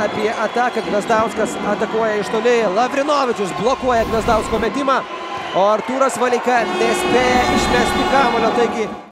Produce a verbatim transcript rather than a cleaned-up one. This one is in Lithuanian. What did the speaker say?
apie ataką. Gvazdauskas atakuoja iš toli. Lavrinovičius blokuoja Gvazdausko metimą, o Artūras Valeika nespėja išmesti kamuolio. Taigi